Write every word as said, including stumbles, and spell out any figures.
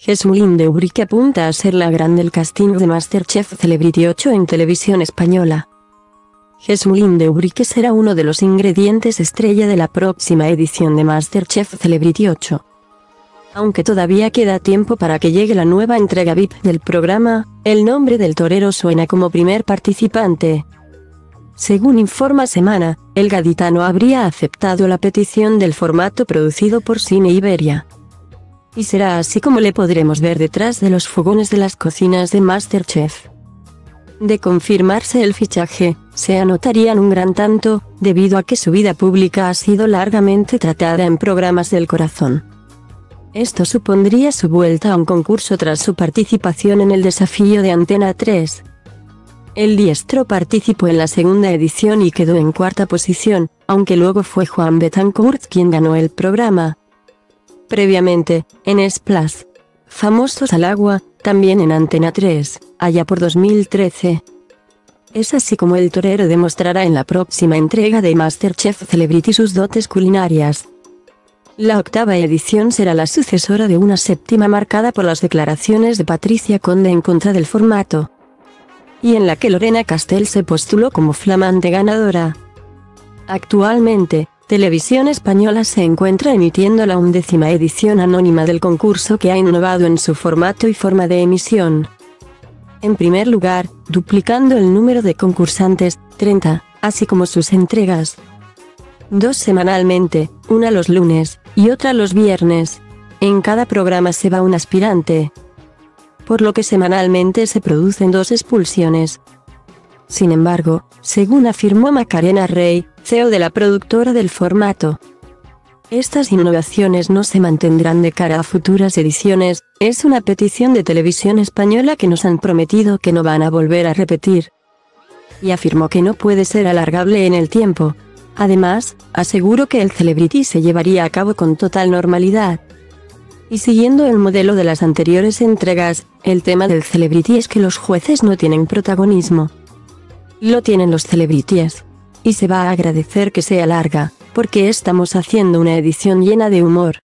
Jesmulín de Ubrique apunta a ser la gran del casting de MasterChef Celebrity ocho en televisión española. Jesmulín de Ubrique será uno de los ingredientes estrella de la próxima edición de MasterChef Celebrity ocho. Aunque todavía queda tiempo para que llegue la nueva entrega V I P del programa, el nombre del torero suena como primer participante. Según informa Semana, el gaditano habría aceptado la petición del formato producido por Cine Iberia. Y será así como le podremos ver detrás de los fogones de las cocinas de MasterChef. De confirmarse el fichaje, se anotarían un gran tanto, debido a que su vida pública ha sido largamente tratada en programas del corazón. Esto supondría su vuelta a un concurso tras su participación en el desafío de Antena tres. El diestro participó en la segunda edición y quedó en cuarta posición, aunque luego fue Juan Betancourt quien ganó el programa. Previamente, en Splash, Famosos al Agua, también en Antena tres, allá por dos mil trece. Es así como el torero demostrará en la próxima entrega de MasterChef Celebrity sus dotes culinarias. La octava edición será la sucesora de una séptima marcada por las declaraciones de Patricia Conde en contra del formato, y en la que Lorena Castell se postuló como flamante ganadora. Actualmente, Televisión Española se encuentra emitiendo la undécima edición anónima del concurso que ha innovado en su formato y forma de emisión. En primer lugar, duplicando el número de concursantes, treinta, así como sus entregas. Dos semanalmente, una los lunes, y otra los viernes. En cada programa se va un aspirante, por lo que semanalmente se producen dos expulsiones. Sin embargo, según afirmó Macarena Rey, C E O de la productora del formato, estas innovaciones no se mantendrán de cara a futuras ediciones, es una petición de Televisión Española que nos han prometido que no van a volver a repetir. Y afirmó que no puede ser alargable en el tiempo. Además, aseguró que el Celebrity se llevaría a cabo con total normalidad. Y siguiendo el modelo de las anteriores entregas, el tema del Celebrity es que los jueces no tienen protagonismo. Lo tienen los celebrities. Y se va a agradecer que sea larga, porque estamos haciendo una edición llena de humor.